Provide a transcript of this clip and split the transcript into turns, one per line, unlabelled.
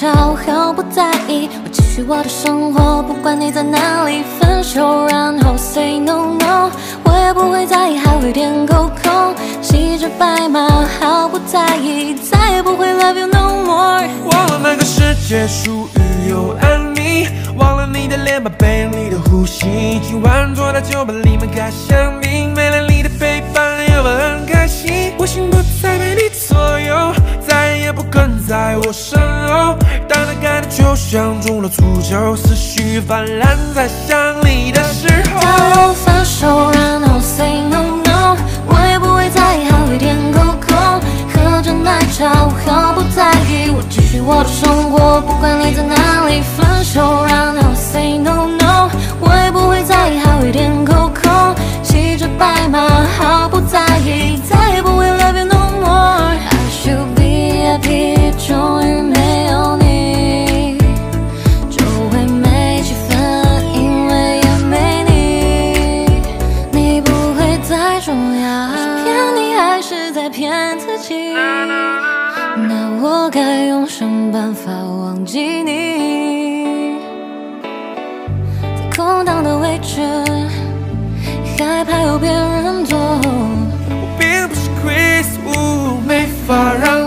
茶，我毫不在意，我继续我的生活，不管你在哪里。分手然后 Say nono， 我也不会在意，还会点CoCo， 骑着白马，毫不在意，再也不会 love you no more。
忘了那个世界属于u，你忘了你的脸庞背影你的呼吸。今晚坐在酒吧里面开香槟，没了你的陪伴，有没有很开心？我心不再被你左右，再也不跟在我身后。当它开的就像中了诅咒，思绪泛滥在想你的时候。
要分手然后 Say nono， 我也不会在意，还会点CoCo， 喝着奶茶，我毫不在意，我继续我的生活，不管你在哪里。分手然后 Say nono， 我也不会在意，还会点CoCo， 骑着白马，毫不在意，再也不会 love you no more。 I should be happy， 终于没有你，就会没气氛，因为也没你，你不会再重要。是骗你还是在骗自己？那我该用什么办法忘记你？在空荡的位置，害怕有别人坐。
我并不是 Chris Wu， 没法让